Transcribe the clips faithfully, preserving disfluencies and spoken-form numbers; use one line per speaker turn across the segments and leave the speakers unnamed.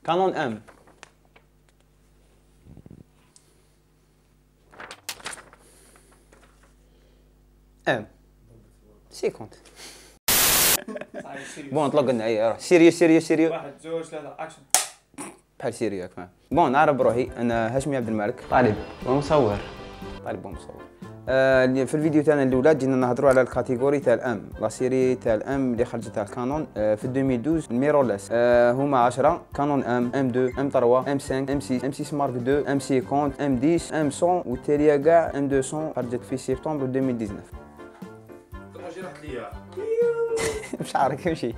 كانون ام ام سيكونت. بون طلق لنا اي سيريو سيريو سيريو
واحد زوج ثلاثة اكشن.
بحال سيريو ياك فاهم. بون نعرف بروحي انا هاشمي عبد المالك،
طالب ومصور.
طالب ومصور. آه في الفيديو تاعنا الاولى جينا نهضروا على الكاتيجوري تاع الام، لا سيري تاع الام اللي خرجت تاع الكانون آه في ألفين واثناشر الميرورلس. آه هما عشرة كانون ام، ام اثنين، ام ثلاثة، ام خمسة، ام ستة، ام ستة مارك اثنين، ام خمسين، ام عشرة، ام مية والتالية كاع ام مئتين خرجت في سبتمبر ألفين وتسعطاش.
اجي راح ليا
مش عارف يمشي.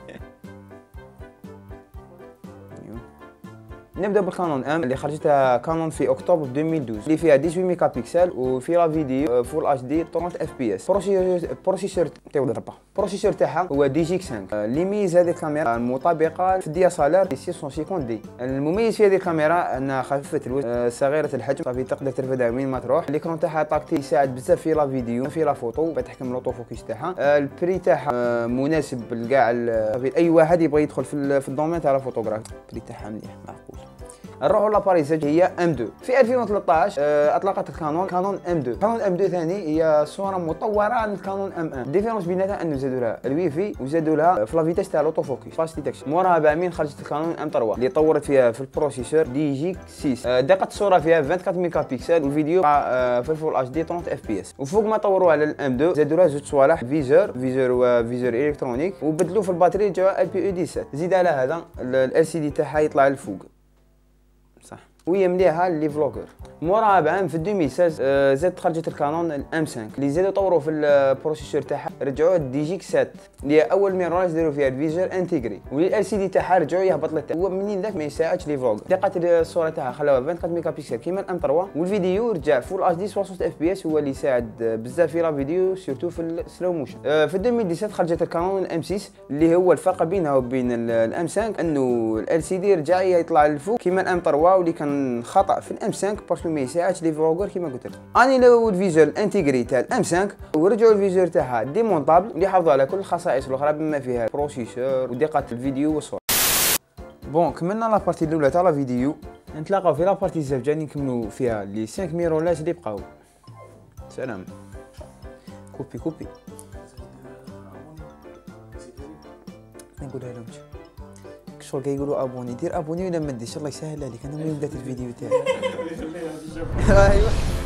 نبدا بالكانون ام اللي خرجتها كانون في اكتوبر ألفين واثناشر اللي فيها ثمانية عشر ميجا بكسل وفيها فيديو فول اتش دي ثلاثين اف بي اس. بروسيسور تاعو ضربه البروسيسور تاعها هو دي جي خمسة. اللي يميز هذه الكاميرا المطابقه في الدي اس ال ار ستمية وخمسين دي. المميز في هذه الكاميرا انها خفيفه الوزن، صغيره الحجم، صافي تقدر ترفدها وين ما تروح. الاكرون تاعها طاكتي يساعد بزاف في لا فيديو في لا فوتو بتحكم لوطو فوكس تاعها. البري تاعها مناسب لكاع اي واحد يبغى يدخل في الدومين تاع الفوتوغراف. البري تاعها مليح معقول. نروحوا لاباريساج هي ام اثنين. في ألفين وثلاثطاش آه اطلقت الكانون كانون ام اثنين. كانون ام اثنين ثاني هي صوره مطوره عن الكانون ام واحد. الديفيرونس بيناتها انه زادوا لها الوي في وزادوا لها في لا فيتاس تاع لوتو فوكس فاست ديتكشن. موراها بعامين خرجت الكانون ام ثلاثة اللي طورت فيها في البروسيسور دي جي ستة. آه دقه الصوره فيها أربعة وعشرين ميجا بكسل والفيديو آه في الفول اتش دي ثلاثين اف بي اس. وفوق ما طوروا على الام اثنين زادوا لها زوج صوالح فيزور فيزور وفيزور الكترونيك وبدلوا في الباتري جا ال بي او سبعة. زيد على هذا ال سي دي تاعها يطلع للفوق صح وهي مليحه اللي فلوجر. موراها بعام في ألفين وستة عشر آه زاد خرجت الكانون الام خمسة اللي زادوا طوروا في البروسيسور تاعها، رجعوا الدي جي سبعة اللي هي اول ميرورلس داروا فيها الفيجر انتيغري والال سي دي تاعها رجعوا يهبط للتحت. هو منين ذاك ما يساعدش لي فلوج. دقه الصوره تاعها خلاوها أربعة وعشرين ميجا بكسل كيما الام ثلاثة والفيديو رجع فول اتش دي ستين اف بي اس هو اللي يساعد بزاف في لا فيديو سورتو في السلو موشن. آه في ألفين وسبعطاش خرجت الكانون الام ستة اللي هو الفرق بينها وبين الام خمسة انه ال سي دي رجع يطلع للفوق كيما الام ثلاثة واللي كان خطا في الام خمسة باسكو ما يساعدش لي فلوغر كيما قلت لك. اني لو الفيجوال انتيغري تاع الام خمسة ورجعوا الفيجوال تاعها ديمونطابل اللي حافظوا على كل الخصائص الاخرى بما فيها البروسيسور ودقه الفيديو والصوره. بون كملنا لابارتي الاولى تاع لا فيديو، نتلاقاو في لابارتي الزاف جاي نكملوا فيها لي خمسة ميرورلس اللي بقاو. سلام. كوبي كوبي نقولها لهمش شغل كيقولوا ابوني، دير ابوني ولا ما ديرش الله يسهل عليك. انا وين بدات الفيديو تاعي. ايوا